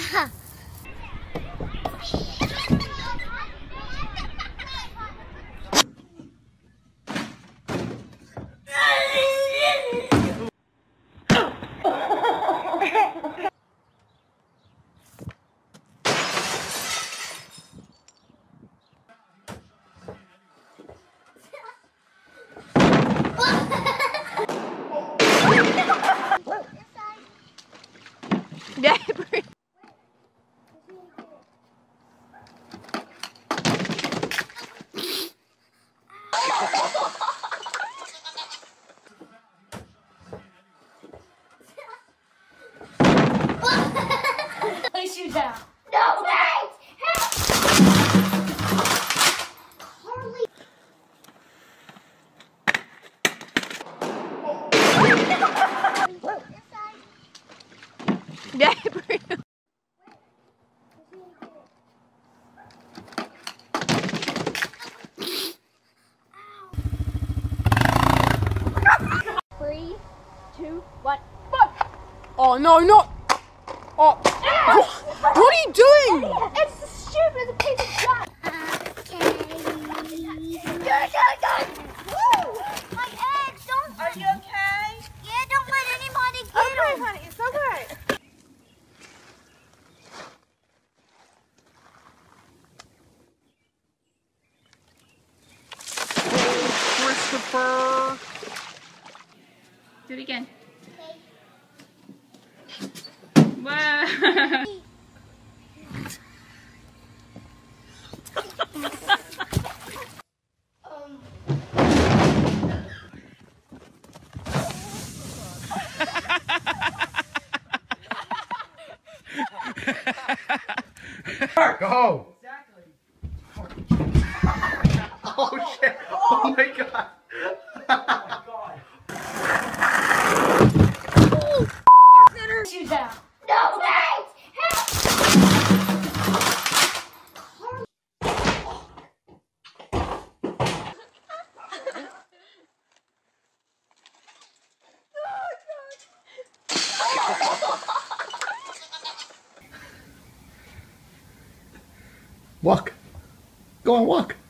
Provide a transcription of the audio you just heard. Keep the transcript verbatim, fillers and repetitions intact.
Yeah. Place you down. No, wait! Harley. Yeah. Three, two, one, fuck! Oh no, not. Oh. What are you doing? It's the stupid piece of shit. My eggs, don't. Are you okay? Yeah, don't let anybody get Okay, them. honey, it's okay. Christopher. Do it again. Okay. Wow. Um. Go! Exactly. Oh shit! Oh my god! You down. No, wait! Walk. Go on, walk.